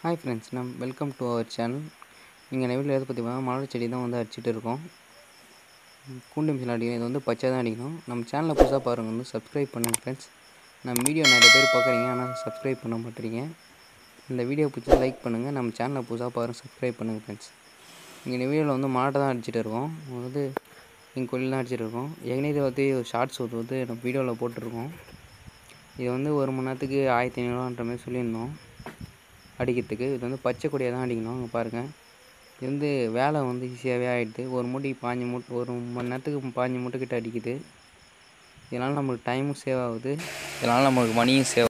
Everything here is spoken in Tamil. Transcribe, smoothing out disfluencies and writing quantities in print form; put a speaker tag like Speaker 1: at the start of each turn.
Speaker 1: Hi friends, welcome to our channel. இங்கே வீட்டில் எதை பற்றி பார்த்தா மலர் செடி தான் வந்து அடிச்சுட்டு இருக்கோம். கூண்டு மிஷின் அடிக்கணும். இது வந்து பச்சை தான் அடிக்கணும். நம்ம சேனலை புதுசாக பாருங்கள், வந்து சப்ஸ்கிரைப் பண்ணுங்கள் ஃப்ரெண்ட்ஸ். நம்ம வீடியோ நிறைய பேர் பார்க்குறீங்க, ஆனால் சப்ஸ்கிரைப் பண்ண மாட்டேறீங்க. இந்த வீடியோ பிடிச்சா லைக் பண்ணுங்கள். நம்ம சேனலை புதுசாக பாருங்கள், சப்ஸ்கிரைப் பண்ணுங்கள் ஃப்ரெண்ட்ஸ். இங்கே வீடியோவில் வந்து மாட்டை தான் அடிச்சுட்டு இருக்கோம். வந்து எங்கள் கோயில் தான் அடிச்சுட்டு இருக்கோம். ஏற்கனவே வந்து ஒரு ஷார்ட்ஸ் வந்து நம்ம வீடியோவில் போட்டிருக்கோம். இது வந்து 1 மணி நேரத்துக்கு 1500 மாதிரி சொல்லியிருந்தோம் அடிக்கிறதுக்கு. இது வந்து பச்சை கொடியாக தான் அடிக்கணும். அங்கே பாருங்கள், இது வந்து வேலை வந்து ஈஸியாகவே ஆகிடுது. ஒரு மூட்டைக்கு 5 மூட்டை, 1 மணி நேரத்துக்கு 5 மூட்டை கிட்ட அடிக்குது. இதனால் நம்மளுக்கு டைமும் சேவ் ஆகுது, இதனால் நம்மளுக்கு மணியும் சேவ்